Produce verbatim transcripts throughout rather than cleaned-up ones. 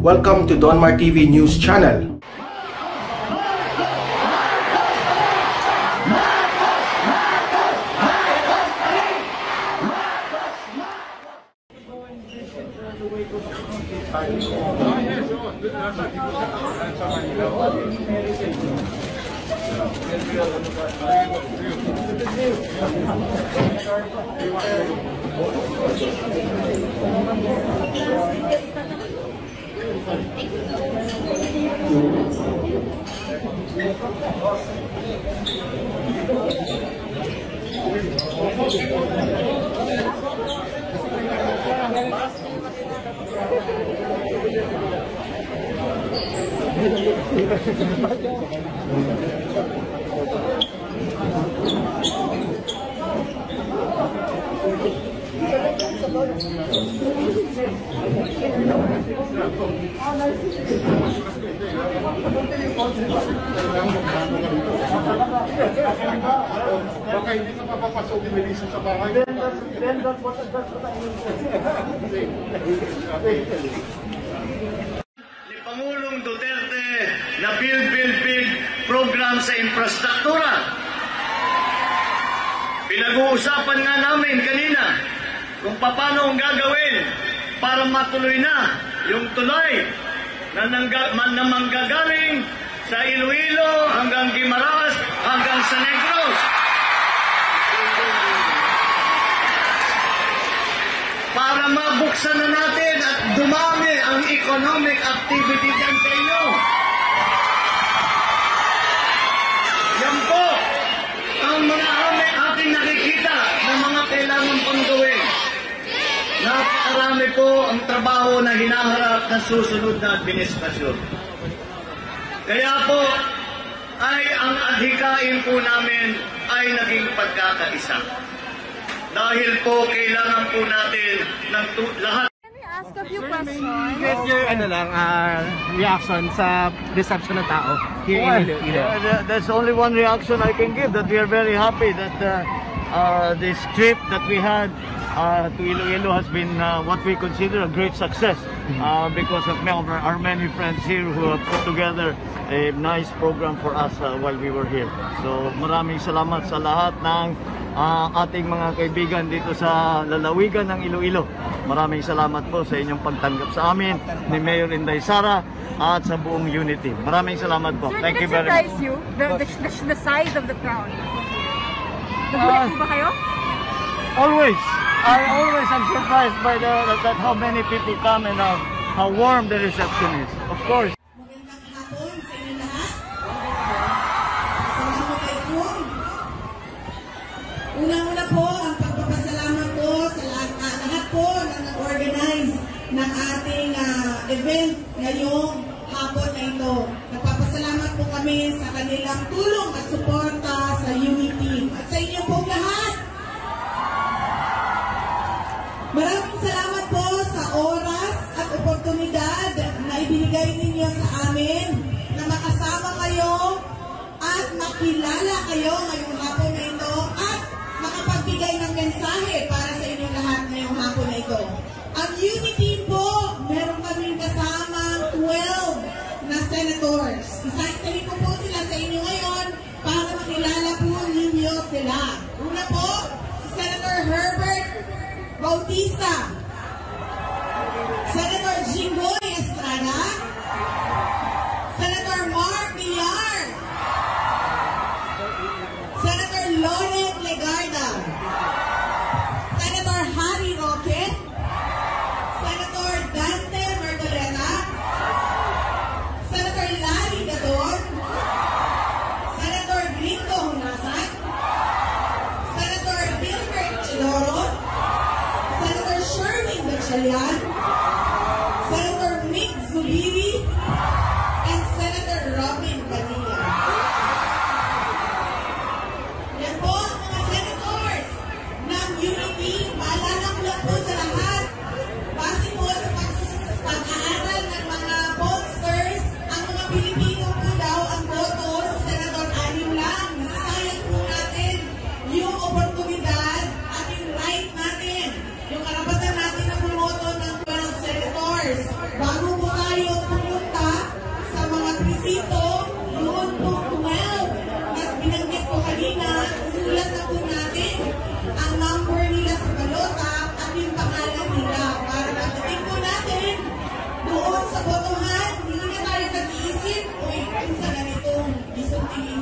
Welcome to Donmar T V News Channel. Baka hindi ka papapasok yung Melissa sa bahay. Then that's what that's what I mean. Ni Pangulong Duterte na build, build, build program sa infrastruktura. Pinag-uusapan nga namin kanina kung paano ang gagawin para matuloy na yung tulay na, nangga, na manggagaling sa Iloilo hanggang Guimaras hanggang sa Negros. Para mabuksan na natin at dumami ang economic activity dyan sa inyo. Yan po ang mga aming ating nakikita na mga kailangan pang gawin. Napakarami po ang trabaho na hinaharap ng susunod na administrasyon. Kaya po ay ang adhikain po namin ay naging pagkakaisa. Dahil po kailangan po natin ng lahat. Can we ask a few questions? Get your ano lang, uh, reaction sa reception ng tao here Well, in Iloilo. uh, there's only one reaction I can give, that we are very happy that uh, uh, this trip that we had uh, to Iloilo has been uh, what we consider a great success uh, because of our, our many friends here who have put together a nice program for us uh, while we were here. So maraming salamat sa lahat ng uh, ating mga kaibigan dito sa lalawigan ng Iloilo. Maraming salamat po sa inyong pagtanggap sa amin ni Mayor Inday Sara at sa buong Unity. Maraming salamat po. Sir, Thank you did it very much. surprise you, the, the, the, the size of the crowd? Uh, Nagulat po ba kayo? Always. I always am surprised by the that, that how many people come and uh, how warm the reception is. Of course. Magandang hapon sa inyo lahat. Assalamualaikum. Una-una po ang pagpapasalamat ko sa lahat, uh, lahat po na nag-organize ng ating uh, event ngayong hapon na ito. Nagpapasalamat po kami sa kanilang tulong at suporta sa Unity. At sa inyo pong lahat. Maraming salamat po sa oras at oportunidad na ibinigay ninyo sa amin na makasama kayo at makilala kayo ngayong hapon na ito at makapagbigay ng mensahe para sa inyong lahat ngayong hapon na ito. Ang Unity po, meron kaming kasamang twelve na senators. Isa-isahin ko po sila sa inyo ngayon para makilala po ninyo sila. Una po, si Senator Herbert Bautista, Senator Jinggoy Estrada, Senator Mark Villar, Senator Loren Legarda, Senator Harry Roque, Senator Dante Marcoleta, Senator Larry Gadon, Senator Gringo Hunasan, Senator Gilbert Chiloro, Senator Sherwin Gatchalian, Senator Mick Zubiri, and Senator Robin Padilla. Yan po ang mga senators ng Unity. Maalala ko lang po sa lahat. Base po sa pag-aaral ng mga pollsters, ang mga Pilipino po daw ang boto sa Senator Anim lang. Nasasayang po natin yung oportunidad at yung right natin, yung karapatan natin na bumoto ng twelve senators.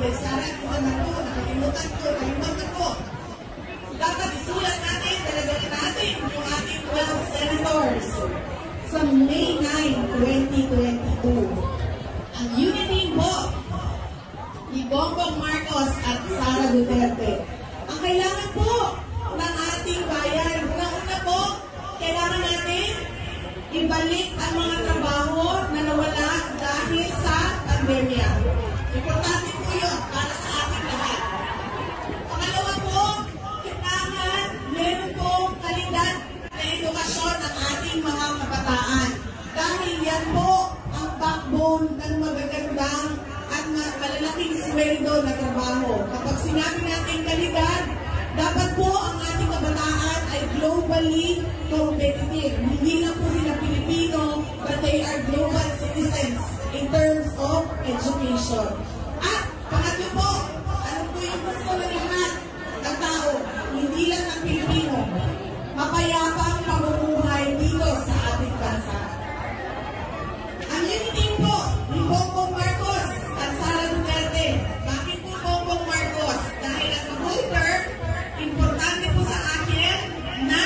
Inday Sara, isa na po, nakalimutan ko, nakalimutan ko. Dapat isulat natin, talagang natin yung ating twelve senators sa May ninth, twenty twenty-two. Ang unity po ni Bongbong Marcos at Sara Duterte. Ang kailangan po ng ating bayan, una-una po, kailangan natin ibalik ang mga trabaho na nawala dahil sa pandemya. Importante po yun para sa ating lahat. Pangalawa po, kailangan meron po kalidad na edukasyon ng ating mga kabataan. Dahil yan po ang backbone ng magagandang at malalaking sweldo na trabaho. Kapag sinabi natin kalidad, dapat po ang ating kabataan ay globally competitive. Hindi lang po sila Pilipino, but they are global citizens in terms of education. At pangatlo po, ano po yung gusto ng lahat ng tao, hindi lang ng Pilipino, mapayapang pamumuhay dito sa ating bansa. Ang unity po ni Bongbong Marcos at Sara Duterte. Bakit po Bongbong Marcos? Dahil as a voter, importante po sa akin na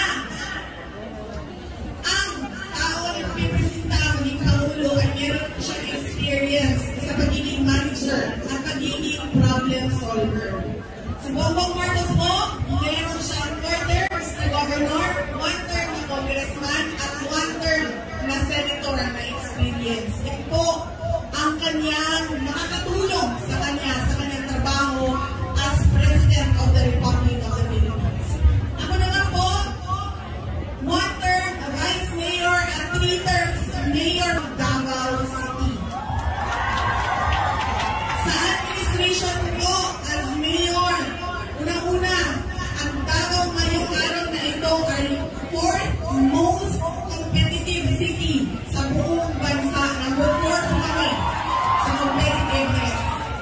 ang tao na pipresenta ni Pangulo ay meron po siyang experience sa pagiging manager at pagiging problem solver. Si Bongbong Marcos po, meron siyang four terms na governor, one term na congressman, at one term na senator na experience. Yan po ang kanyang makakatulong sa kanya, sa kanyang trabaho as President of the Republic of the Philippines. Ako naman po, one term, Vice Mayor, at three terms, Mayor of Davao City. Sa administration po, as Mayor, unang-una, ang Davao ngayong araw na ito ay fourth most competitive city sa buong bansa. Number four po kami sa competitiveness.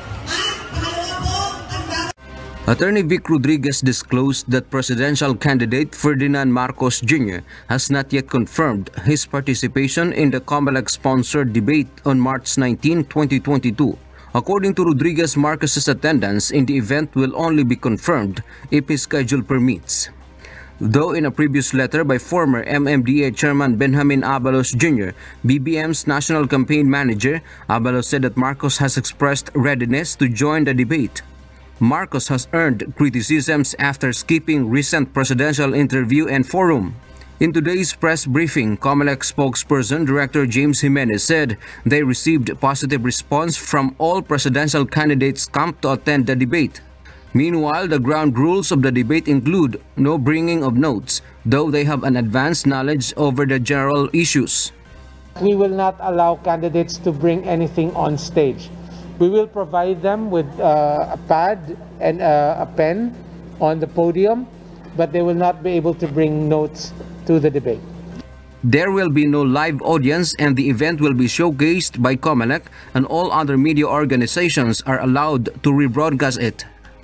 At pangalawa po, ang Davao Attorney Vic Rodriguez disclosed that presidential candidate Ferdinand Marcos Junior has not yet confirmed his participation in the COMELEC-sponsored debate on March nineteenth, twenty twenty-two. According to Rodriguez, Marcos's attendance in the event will only be confirmed if his schedule permits. Though in a previous letter by former M M D A Chairman Benjamin Abalos Junior, B B M's National Campaign Manager, Abalos said that Marcos has expressed readiness to join the debate. Marcos has earned criticisms after skipping recent presidential interview and forum. In today's press briefing, COMELEC spokesperson Director James Jimenez said they received positive response from all presidential candidates camped to attend the debate. Meanwhile, the ground rules of the debate include no bringing of notes, though they have an advanced knowledge over the general issues. We will not allow candidates to bring anything on stage. We will provide them with uh, a pad and uh, a pen on the podium, but they will not be able to bring notes to the debate. There will be no live audience and the event will be showcased by COMELEC, and all other media organizations are allowed to rebroadcast it.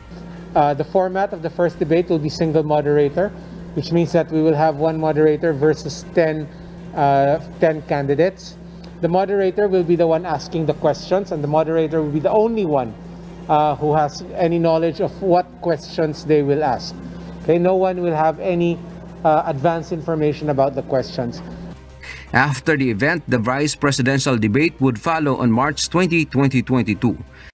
Uh, the format of the first debate will be single moderator, which means that we will have one moderator versus ten, uh, ten candidates. The moderator will be the one asking the questions, and the moderator will be the only one uh, who has any knowledge of what questions they will ask. Okay, no one will have any uh, advanced information about the questions. After the event, the vice presidential debate would follow on March twentieth, twenty twenty-two.